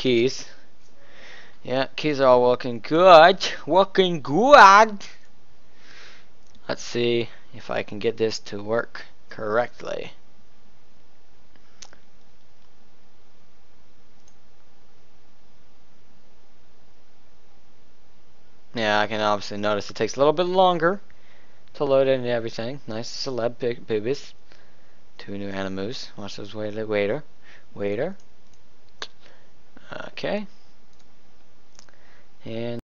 keys. Yeah, keys are all working good. Working good. Let's see if I can get this to work correctly. Yeah, I can obviously notice it takes a little bit longer to load in and everything. Nice celeb boobies. 2 new animus. Watch those waiter. Okay. And